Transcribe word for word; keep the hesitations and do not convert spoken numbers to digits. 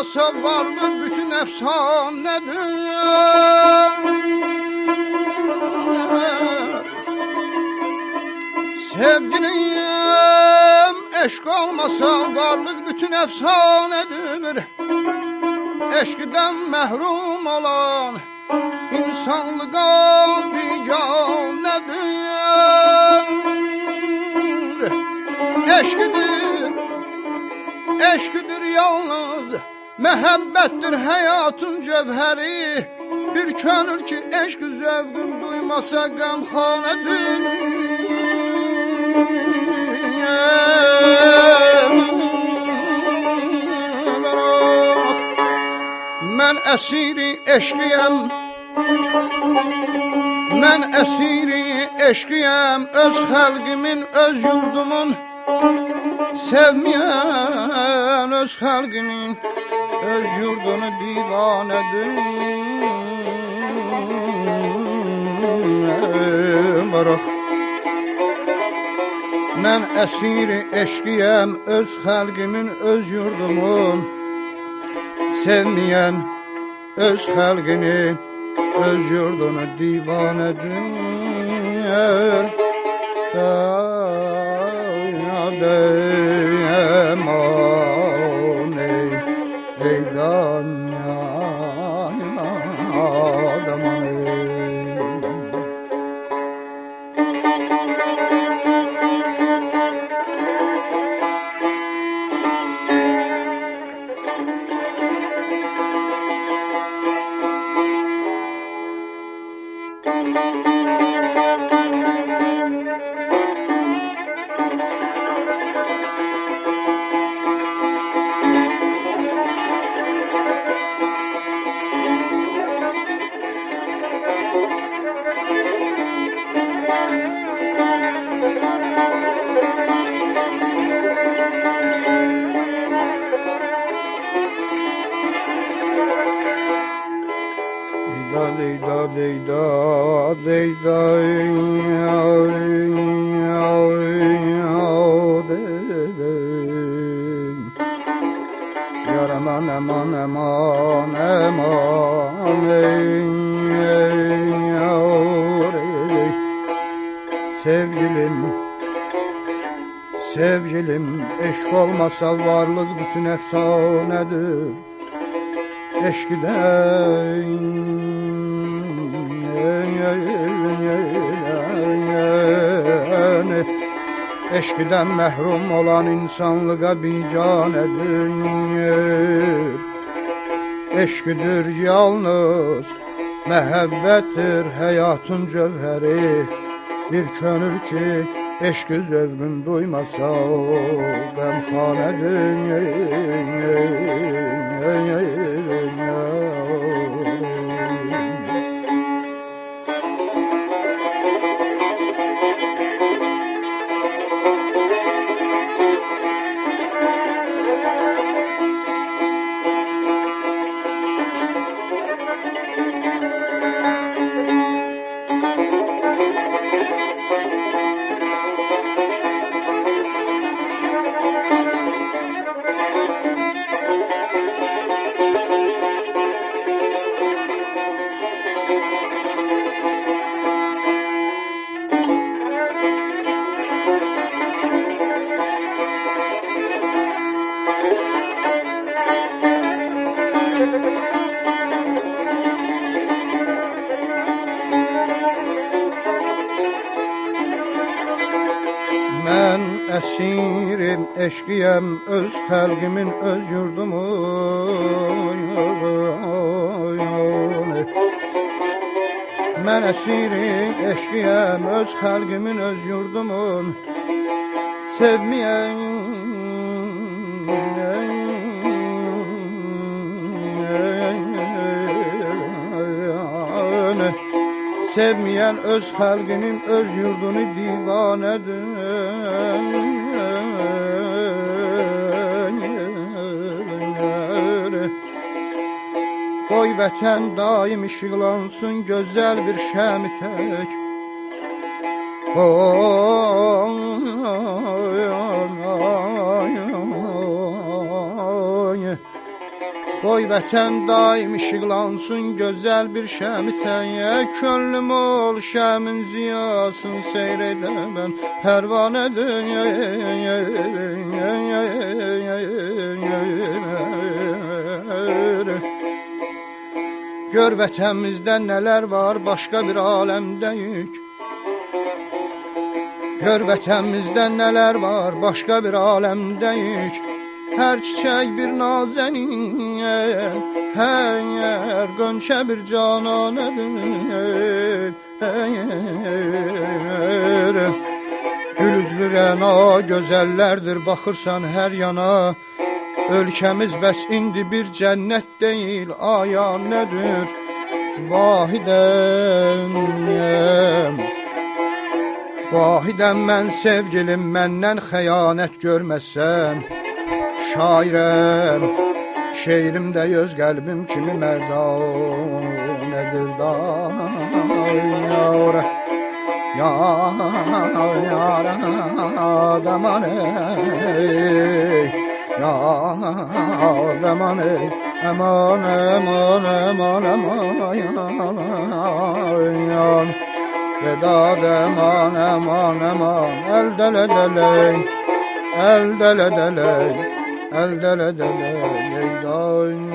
olmasa varlık bütün efsanedir. Sevgilim, eşk olmasa varlık bütün efsanedir. Eşkiden mehrum olan insanlığa bicanedir. Eşkidir, eşkidir yalnız, mehabbettir hayatın cevheri. Bir könül ki eşk zevkün duymasa gamhanedir. Mən əsiri eşqiyəm, mən əsiri eşqiyəm, öz xalqimin, öz yurdumun, sevməyən öz xalqinin, öz yurdunu divanədir. Mən əsiri eşqiyəm, öz xalqimin, öz yurdumun, sevməyən öz xalqini, öz yurdunu divanədir. Dayadayəman ey, ey danyadaman ey. Yar aman aman aman aman ey, ey, yar ey. Sevgilim, sevgilim, eşk olmasa varlık bütün efsanedir. Eşkiden eşkiden mehrum olan insanlığa bicanedir. Eşkidir yalnız, mehabbettir hayatın cevheri. Bir könül ki eşki zevkün duymasa gamhanedir. Mən esirim, eşqiyəm, öz xalqimin, öz yurdumun. Mən esirim, eşqiyəm, öz xalqimin, öz yurdumun, sevməyən sevməyən öz xalqinin, öz yurdunu divanədir. Qoy vətən daim işıqlansın, gözəl bir şəmi tək. Qoy vətən daim işıqlansın gözəl bir şəmitəyə. Könlüm ol şəmin ziyasın seyr edə mən pərvanə dünyaya. Gör vətənimizdə nələr var başqa bir aləmdəyik. Gör vətənimizdə nələr var başqa bir aləmdəyik. Hər çiçək bir nazənin, hər qönçə bir cananədir. Gül üzlü rəna gözəllərdir baxırsan hər yana. Ölkəmiz bəs indi bir cənnət deyil, aya nədir? Vahidəm, vahidəm mən sevgilim, məndən xəyanət görməsən. Şairəm, şeirimdə öz qəlbim kimi mərdanədir da. Yara, yara, daman ey, yara, daman ey, aman, aman, aman, aman, vedad aman, aman, aman, el dele deley, el dele deley. El dele dele, ey dağın